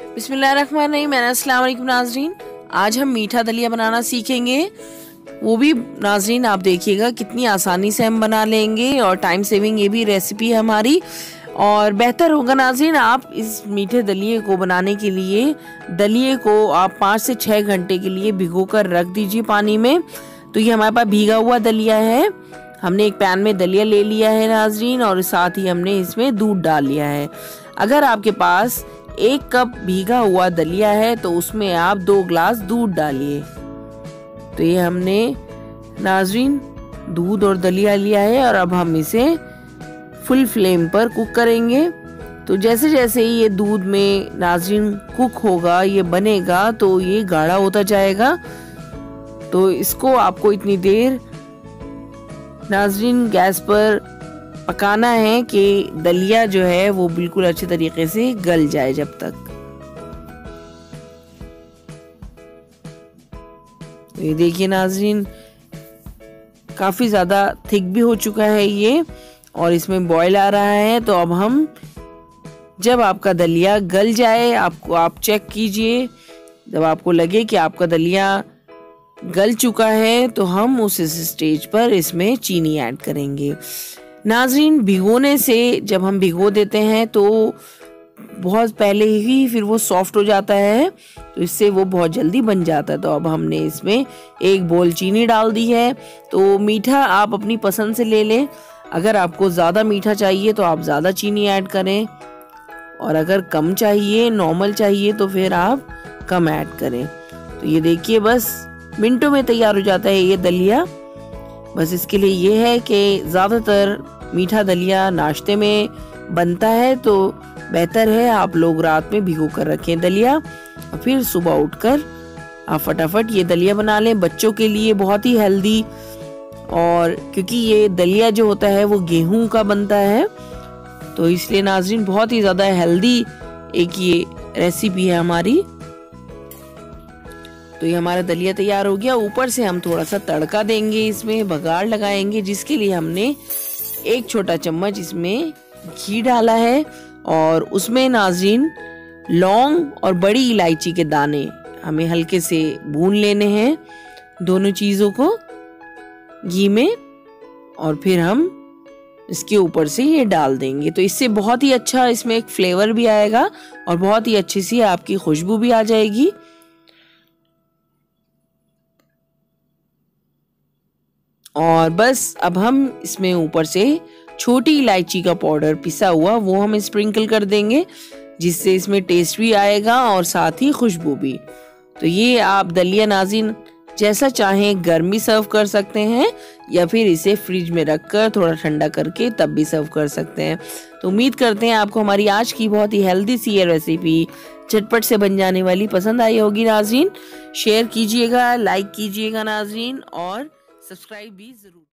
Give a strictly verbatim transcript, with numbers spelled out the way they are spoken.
बिस्मिल्लाहिर्रहमानिर्रहीम। अस्सलाम वालेकुम नाजरीन, आज हम मीठा दलिया बनाना सीखेंगे। वो भी नाजरीन आप देखिएगा कितनी आसानी से हम बना लेंगे और टाइम सेविंग ये भी रेसिपी है हमारी। और बेहतर होगा नाजरीन, आप इस मीठे दलिए को बनाने के लिए दलिए को आप पाँच से छः घंटे के लिए भिगो कर रख दीजिए पानी में। तो ये हमारे पास भीगा हुआ दलिया है। हमने एक पैन में दलिया ले लिया है नाजरीन, और साथ ही हमने इसमें दूध डाल लिया है। अगर आपके पास एक कप भीगा हुआ दलिया है तो उसमें आप दो ग्लास दूध डालिए। तो ये हमने नाजरीन दूध और दलिया लिया है और अब हम इसे फुल फ्लेम पर कुक करेंगे। तो जैसे जैसे ये दूध में नाजरीन कुक होगा, ये बनेगा तो ये गाढ़ा होता जाएगा। तो इसको आपको इतनी देर नाजरीन गैस पर पकाना है कि दलिया जो है वो बिल्कुल अच्छे तरीके से गल जाए जब तक। तो ये देखिए नाजरीन काफी ज्यादा थिक भी हो चुका है ये, और इसमें बॉयल आ रहा है। तो अब हम जब आपका दलिया गल जाए, आपको आप चेक कीजिए, जब आपको लगे कि आपका दलिया गल चुका है तो हम उस स्टेज पर इसमें चीनी ऐड करेंगे। नाजरीन भिगोने से जब हम भिगो देते हैं तो बहुत पहले ही फिर वो सॉफ्ट हो जाता है, तो इससे वो बहुत जल्दी बन जाता है। तो अब हमने इसमें एक बोल चीनी डाल दी है। तो मीठा आप अपनी पसंद से ले लें। अगर आपको ज़्यादा मीठा चाहिए तो आप ज़्यादा चीनी ऐड करें, और अगर कम चाहिए नॉर्मल चाहिए तो फिर आप कम ऐड करें। तो ये देखिए बस मिनटों में तैयार हो जाता है ये दलिया। बस इसके लिए ये है कि ज़्यादातर मीठा दलिया नाश्ते में बनता है, तो बेहतर है आप लोग रात में भिगो कर रखें दलिया, और फिर सुबह उठकर आप फटाफट ये दलिया बना लें। बच्चों के लिए बहुत ही हेल्दी, और क्योंकि ये दलिया जो होता है वो गेहूं का बनता है, तो इसलिए नाजरीन बहुत ही ज़्यादा हेल्दी एक ये रेसिपी है हमारी। तो ये हमारा दलिया तैयार हो गया। ऊपर से हम थोड़ा सा तड़का देंगे, इसमें बघार लगाएंगे, जिसके लिए हमने एक छोटा चम्मच इसमें घी डाला है, और उसमें नाजरीन लौंग और बड़ी इलायची के दाने हमें हल्के से भून लेने हैं, दोनों चीज़ों को घी में, और फिर हम इसके ऊपर से ये डाल देंगे। तो इससे बहुत ही अच्छा इसमें एक फ्लेवर भी आएगा और बहुत ही अच्छी सी आपकी खुशबू भी आ जाएगी। और बस अब हम इसमें ऊपर से छोटी इलायची का पाउडर पिसा हुआ वो हम स्प्रिंकल कर देंगे, जिससे इसमें टेस्ट भी आएगा और साथ ही खुशबू भी। तो ये आप दलिया नाज़रीन जैसा चाहें गर्मी सर्व कर सकते हैं, या फिर इसे फ्रिज में रखकर थोड़ा ठंडा करके तब भी सर्व कर सकते हैं। तो उम्मीद करते हैं आपको हमारी आज की बहुत ही हेल्दी सी ये रेसिपी झटपट से बन जाने वाली पसंद आई होगी नाज़रीन। शेयर कीजिएगा, लाइक कीजिएगा नाज़रीन, और सब्सक्राइब भी जरूर।